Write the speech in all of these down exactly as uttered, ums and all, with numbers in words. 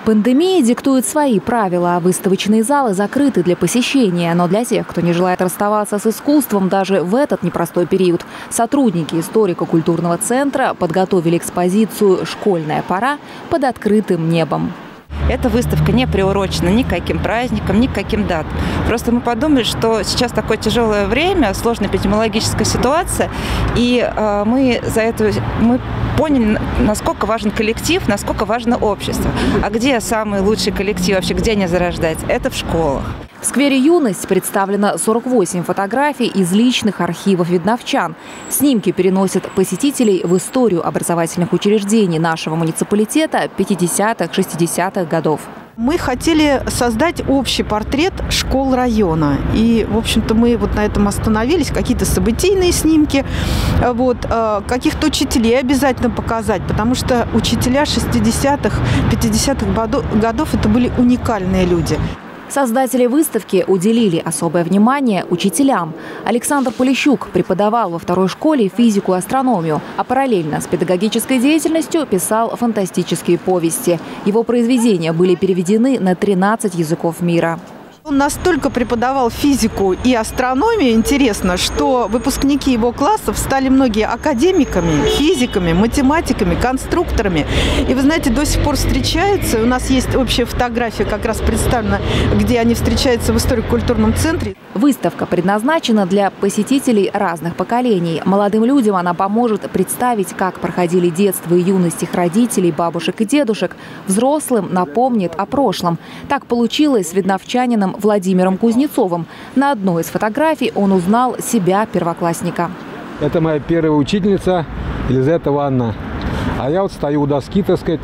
Пандемия диктует свои правила. Выставочные залы закрыты для посещения. Но для тех, кто не желает расставаться с искусством даже в этот непростой период, сотрудники историко-культурного центра подготовили экспозицию «Школьная пора» под открытым небом. Эта выставка не приурочена ни к каким праздникам, ни к каким датам. Просто мы подумали, что сейчас такое тяжелое время, сложная эпидемиологическая ситуация, и э, мы за это мы поняли, насколько важен коллектив, насколько важно общество. А где самый лучший коллектив вообще, где они зарождаются? Это в школах. В сквере «Юность» представлено сорок восемь фотографий из личных архивов видновчан. Снимки переносят посетителей в историю образовательных учреждений нашего муниципалитета пятидесятых-шестидесятых годов. Мы хотели создать общий портрет школ района. И, в общем-то, мы вот на этом остановились. Какие-то событийные снимки, вот, каких-то учителей обязательно показать. Потому что учителя шестидесятых, пятидесятых годов – это были уникальные люди. Создатели выставки уделили особое внимание учителям. Александр Полищук преподавал во второй школе физику и астрономию, а параллельно с педагогической деятельностью писал фантастические повести. Его произведения были переведены на тринадцать языков мира. Он настолько преподавал физику и астрономию, интересно, что выпускники его классов стали многие академиками, физиками, математиками, конструкторами. И вы знаете, до сих пор встречаются. У нас есть общая фотография, как раз представлена, где они встречаются в историко-культурном центре. Выставка предназначена для посетителей разных поколений. Молодым людям она поможет представить, как проходили детство и юность их родителей, бабушек и дедушек. Взрослым напомнит о прошлом. Так получилось с видновчанином Владимиром Кузнецовым. На одной из фотографий он узнал себя первоклассника. Это моя первая учительница Елизавета Ивановна. А я вот стою у доски, так сказать,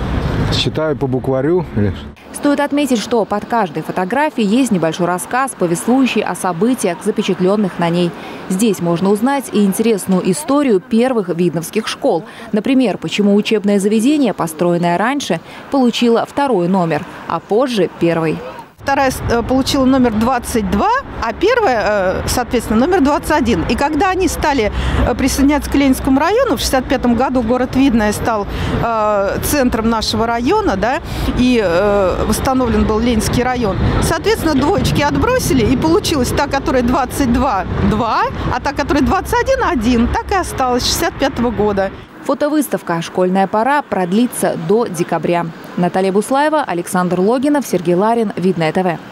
считаю по букварю. Стоит отметить, что под каждой фотографией есть небольшой рассказ, повествующий о событиях, запечатленных на ней. Здесь можно узнать и интересную историю первых видновских школ. Например, почему учебное заведение, построенное раньше, получило второй номер, а позже первый. Вторая получила номер двадцать два, а первая, соответственно, номер двадцать один. И когда они стали присоединяться к Ленинскому району, в шестьдесят пятом году город Видное стал э, центром нашего района, да, и э, восстановлен был Ленинский район. Соответственно, двоечки отбросили, и получилась та, которая двадцать два – два, а та, которая двадцать один – один. Так и осталось с шестьдесят пятого года. Фотовыставка «Школьная пора» продлится до декабря. Наталья Буслаева, Александр Логинов, Сергей Ларин, Видное ТВ.